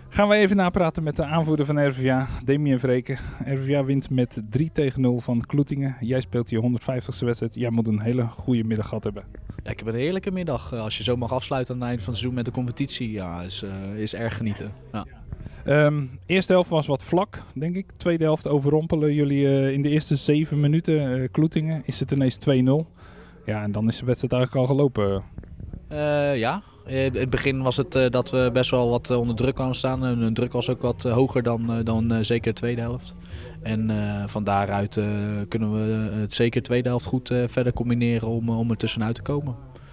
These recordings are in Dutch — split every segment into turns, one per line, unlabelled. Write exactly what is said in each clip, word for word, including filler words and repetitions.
Gaan we even napraten met de aanvoerder van R V A, Damien Vreken. R V A wint met drie tegen nul van Kloetingen. Jij speelt je honderdvijftigste wedstrijd. Jij moet een hele goede middag gehad hebben.
Ja, ik heb een heerlijke middag. Als je zo mag afsluiten aan het eind van het seizoen met de competitie, ja, is, uh, is erg genieten. Ja.
Um, eerste helft was wat vlak, denk ik. Tweede helft overrompelen jullie uh, in de eerste zeven minuten. Uh, Kloetingen is het ineens twee nul. Ja, en dan is de wedstrijd eigenlijk al gelopen.
Uh, ja, in het begin was het uh, dat we best wel wat uh, onder druk kwamen staan. En de druk was ook wat uh, hoger dan, uh, dan uh, zeker de tweede helft. En uh, van daaruit uh, kunnen we het zeker de tweede helft goed uh, verder combineren om, om er tussenuit te komen.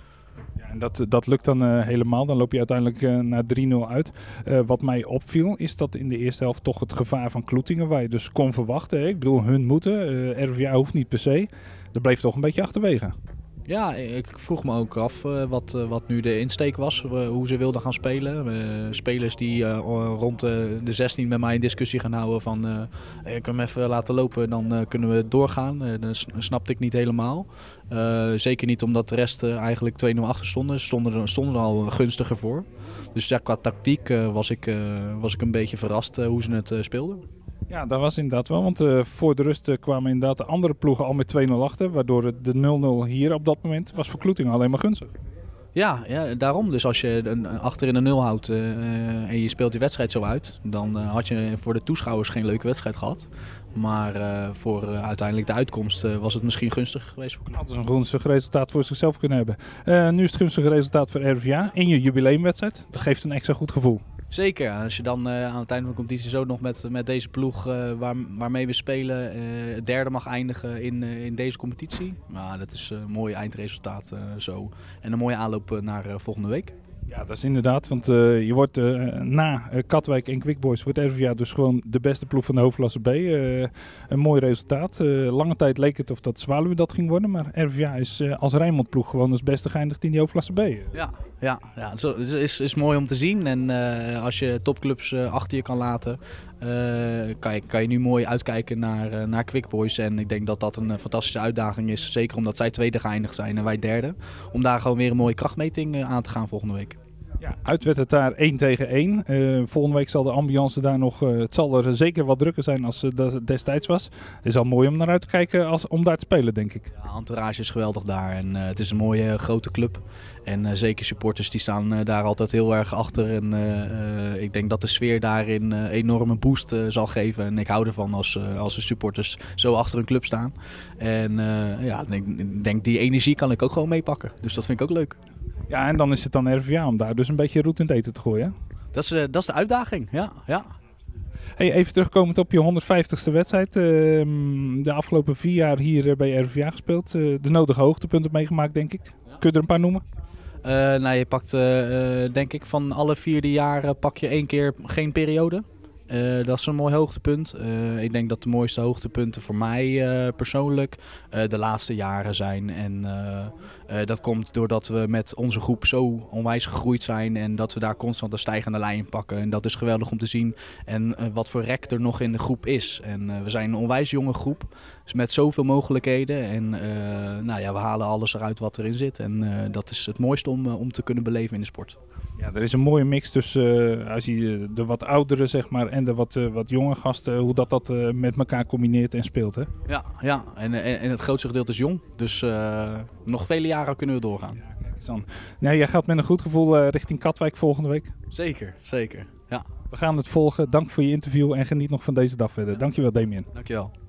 En dat, dat lukt dan uh, helemaal. Dan loop je uiteindelijk uh, naar drie nul uit. Uh, wat mij opviel is dat in de eerste helft toch het gevaar van Kloetingen, waar je dus kon verwachten. Hè? Ik bedoel, hun moeten. Uh, R V A hoeft niet per se. Dat bleef toch een beetje achterwege.
Ja, ik vroeg me ook af uh, wat, uh, wat nu de insteek was, uh, hoe ze wilden gaan spelen. Uh, spelers die uh, rond uh, de zestien met mij een discussie gaan houden van uh, ik kan hem even laten lopen, dan uh, kunnen we doorgaan. Uh, dat snapte ik niet helemaal. Uh, zeker niet omdat de rest uh, eigenlijk twee nul achter stonden. Ze stonden er, stonden er al gunstiger voor. Dus ja, qua tactiek uh, was, ik, uh, was ik een beetje verrast uh, hoe ze het uh, speelden.
Ja, dat was inderdaad wel, want uh, voor de rust uh, kwamen inderdaad de andere ploegen al met twee nul achter, waardoor het de nul nul hier op dat moment was voor Kloetingen alleen maar gunstig.
Ja, ja, daarom. Dus als je een, achter in de nul houdt uh, en je speelt die wedstrijd zo uit, dan uh, had je voor de toeschouwers geen leuke wedstrijd gehad. Maar uh, voor uh, uiteindelijk de uitkomst uh, was het misschien gunstiger geweest voor Kloetingen.
Dat is een gunstig resultaat voor zichzelf kunnen hebben. Uh, nu is het gunstige resultaat voor R V A in je jubileumwedstrijd. Dat geeft een extra goed gevoel.
Zeker, als je dan uh, aan het einde van de competitie zo nog met, met deze ploeg uh, waar, waarmee we spelen uh, derde mag eindigen in, uh, in deze competitie. Nou, dat is een mooi eindresultaat uh, zo. En een mooie aanloop uh, naar uh, volgende week.
Ja, dat is inderdaad, want uh, je wordt uh, na uh, Katwijk en Quick Boys wordt R V A dus gewoon de beste ploeg van de hoofdklasse B. Uh, een mooi resultaat. Uh, lange tijd leek het of dat Zwaluwe dat ging worden, maar R V A is uh, als Rijnmond ploeg gewoon als beste geëindigd in die hoofdklasse B.
Ja, ja, ja het is, is, is mooi om te zien en uh, als je topclubs uh, achter je kan laten, uh, kan, je, kan je nu mooi uitkijken naar, uh, naar Quick Boys. En ik denk dat dat een uh, fantastische uitdaging is, zeker omdat zij tweede geëindigd zijn en wij derde. Om daar gewoon weer een mooie krachtmeting uh, aan te gaan volgende week.
Ja, uit werd het daar één tegen één. Uh, volgende week zal de ambiance daar nog... Uh, het zal er zeker wat drukker zijn als uh, dat destijds was. Het is al mooi om naar uit te kijken als, om daar te spelen, denk ik.
Ja, entourage is geweldig daar en uh, het is een mooie uh, grote club. En uh, zeker supporters die staan uh, daar altijd heel erg achter. En uh, uh, ik denk dat de sfeer daarin uh, enorme boost uh, zal geven. En ik hou ervan als, uh, als de supporters zo achter een club staan. En uh, ja, ik denk, denk die energie kan ik ook gewoon meepakken. Dus dat vind ik ook leuk.
Ja, en dan is het dan R V A om daar dus een beetje roet in het eten te gooien.
Dat is, uh, dat is de uitdaging, ja. ja.
Hey, even terugkomend op je honderdvijftigste wedstrijd. Uh, de afgelopen vier jaar hier bij R V A gespeeld. Uh, de nodige hoogtepunten meegemaakt, denk ik. Ja. Kun je er een paar noemen?
Uh, nou, je pakt, uh, uh, denk ik, van alle vierde jaren pak je één keer geen periode. Uh, dat is een mooi hoogtepunt. Uh, ik denk dat de mooiste hoogtepunten voor mij uh, persoonlijk uh, de laatste jaren zijn. En uh, uh, dat komt doordat we met onze groep zo onwijs gegroeid zijn en dat we daar constant een stijgende lijn in pakken. En dat is geweldig om te zien. En uh, wat voor rek er nog in de groep is. En uh, we zijn een onwijs jonge groep dus met zoveel mogelijkheden. En uh, nou ja, we halen alles eruit wat erin zit. En uh, dat is het mooiste om, uh, om te kunnen beleven in de sport.
Ja, er is een mooie mix tussen uh, als je de wat oudere zeg maar, en de wat, uh, wat jonge gasten, hoe dat, dat uh, met elkaar combineert en speelt. Hè?
Ja, ja. En, en, en het grootste gedeelte is jong. Dus uh, nog vele jaren kunnen we doorgaan.
Ja, kijk eens dan. Nee, jij gaat met een goed gevoel uh, richting Katwijk volgende week.
Zeker, zeker. Ja.
We gaan het volgen. Dank voor je interview en geniet nog van deze dag verder.
Ja.
Dankjewel, Damien.
Dankjewel.